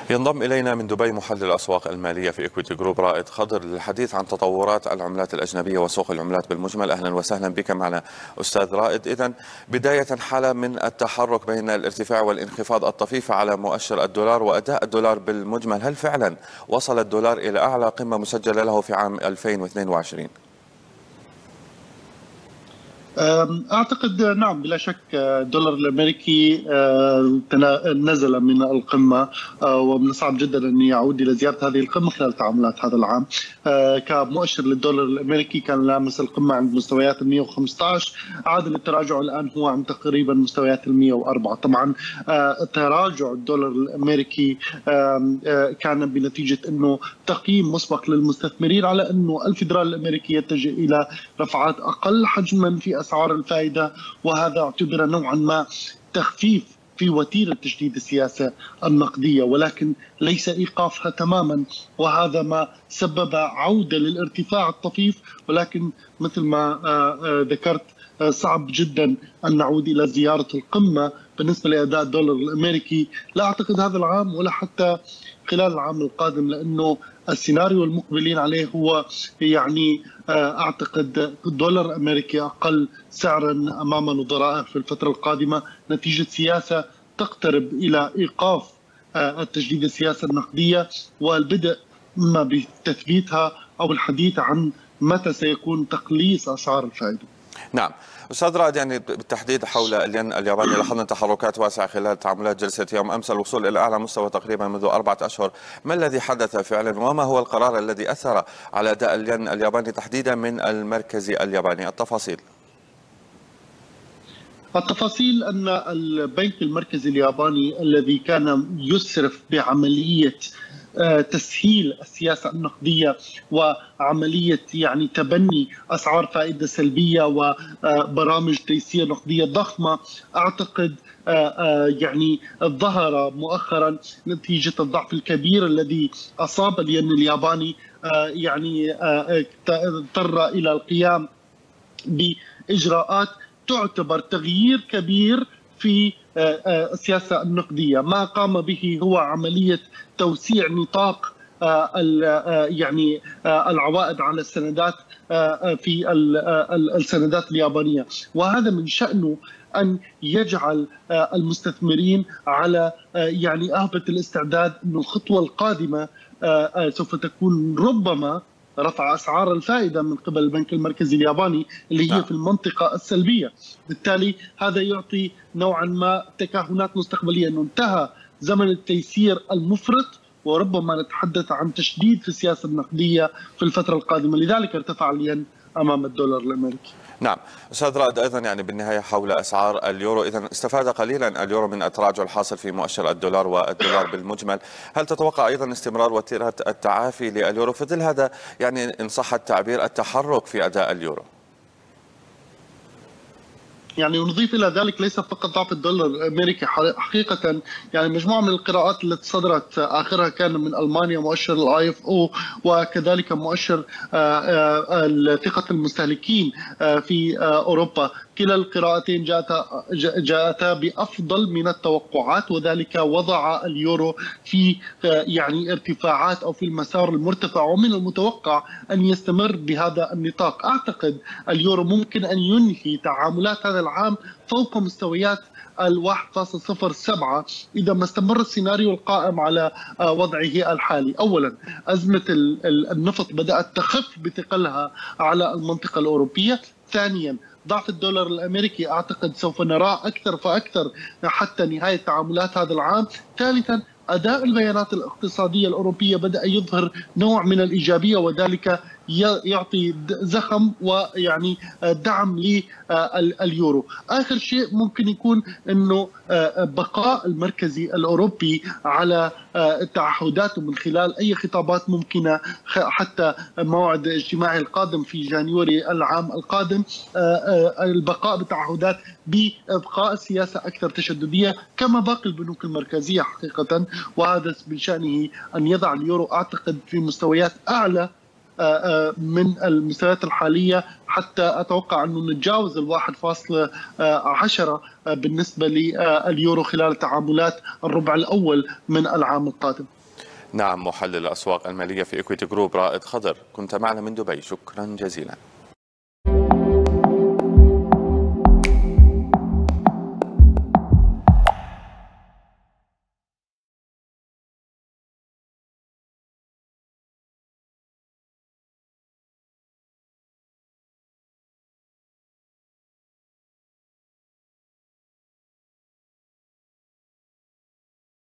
ينضم إلينا من دبي محلل الأسواق المالية في إكويتي جروب رائد خضر للحديث عن تطورات العملات الأجنبية وسوق العملات بالمجمل. أهلا وسهلا بك معنا أستاذ رائد. إذن بداية حالة من التحرك بين الارتفاع والانخفاض الطفيف على مؤشر الدولار وأداء الدولار بالمجمل، هل فعلا وصل الدولار إلى أعلى قمة مسجلة له في عام 2022؟ أعتقد نعم بلا شك الدولار الأمريكي نزل من القمة، ومن الصعب جدا أن يعود إلى زيارة هذه القمة خلال تعاملات هذا العام. كمؤشر للدولار الأمريكي كان لامس القمة عند مستويات 115، عاد للتراجع الآن هو عند تقريبا مستويات 104. طبعا تراجع الدولار الأمريكي كان بنتيجة أنه تقييم مسبق للمستثمرين على أنه الفدرالي الأمريكي يتجه إلى رفعات أقل حجما في أسعار الفائدة، وهذا اعتبر نوعا ما تخفيف في وتيرة تجديد السياسة النقدية، ولكن ليس إيقافها تماما، وهذا ما سبب عودة للارتفاع الطفيف. ولكن مثل ما ذكرت صعب جدا أن نعود إلى زيارة القمة بالنسبة لأداء الدولار الأمريكي، لا أعتقد هذا العام ولا حتى خلال العام القادم، لأنه السيناريو المقبلين عليه هو أعتقد الدولار الأمريكي أقل سعرا أمام نظرائه في الفترة القادمة نتيجة سياسة تقترب إلى إيقاف التجديد السياسة النقدية والبدء إما بتثبيتها أو الحديث عن متى سيكون تقليص أسعار الفائدة. نعم أستاذ رائد، بالتحديد حول الين الياباني لاحظنا تحركات واسعة خلال تعاملات جلسة يوم أمس، الوصول إلى أعلى مستوى تقريبا منذ 4 أشهر. ما الذي حدث فعلا وما هو القرار الذي أثر على أداء الين الياباني تحديدا من المركزي الياباني؟ التفاصيل أن البنك المركزي الياباني الذي كان يسرف بعملية تسهيل السياسة النقدية وعملية تبني أسعار فائدة سلبية وبرامج تيسير نقدية ضخمة، أعتقد ظهر مؤخرا نتيجة الضعف الكبير الذي أصاب الين الياباني، اضطر إلى القيام بإجراءات تعتبر تغيير كبير في السياسة النقدية. ما قام به هو عملية توسيع نطاق العوائد على السندات في السندات اليابانية، وهذا من شأنه أن يجعل المستثمرين على أهبة الاستعداد أن الخطوة القادمة سوف تكون ربما رفع أسعار الفائدة من قبل البنك المركزي الياباني اللي هي في المنطقة السلبية. بالتالي هذا يعطي نوعا ما تكهنات مستقبلية أنه انتهى زمن التيسير المفرط، وربما نتحدث عن تشديد في السياسة النقدية في الفترة القادمة، لذلك ارتفع الين أمام الدولار الأمريكي. نعم أستاذ رائد، أيضا بالنهاية حول أسعار اليورو، إذا استفاد قليلا اليورو من التراجع الحاصل في مؤشر الدولار والدولار بالمجمل، هل تتوقع أيضا استمرار وتيرة التعافي لليورو في ظل هذا إن صح التعبير التحرك في أداء اليورو؟ ونضيف إلى ذلك ليس فقط ضعف الدولار الأمريكي، حقيقة مجموعة من القراءات التي صدرت آخرها كان من ألمانيا مؤشر IFO، وكذلك مؤشر ثقة المستهلكين في أوروبا، كلا القراءتين جاءتا بأفضل من التوقعات، وذلك وضع اليورو في ارتفاعات أو في المسار المرتفع، ومن المتوقع أن يستمر بهذا النطاق. أعتقد اليورو ممكن أن ينهي تعاملات هذا العام فوق مستويات 1.07 إذا ما استمر السيناريو القائم على وضعه الحالي. أولا، أزمة النفط بدأت تخف بثقلها على المنطقة الأوروبية. ثانيا، ضعف الدولار الأمريكي أعتقد سوف نراه أكثر فأكثر حتى نهاية تعاملات هذا العام. ثالثا، أداء البيانات الاقتصادية الأوروبية بدأ يظهر نوع من الإيجابية، وذلك يعطي زخم دعم لليورو. آخر شيء ممكن يكون أنه بقاء المركزي الأوروبي على تعهداته من خلال أي خطابات ممكنة حتى موعد اجتماعه القادم في جانيوري العام القادم، البقاء بتعهدات بإبقاء السياسة أكثر تشددية كما باقي البنوك المركزية حقيقة، وهذا من شأنه أن يضع اليورو أعتقد في مستويات أعلى من المستويات الحالية، حتى أتوقع أنه نتجاوز 1.10 بالنسبة لليورو خلال تعاملات الربع الأول من العام القادم. نعم، محلل الأسواق المالية في إكويتي جروب رائد خضر، كنت معنا من دبي، شكرا جزيلا.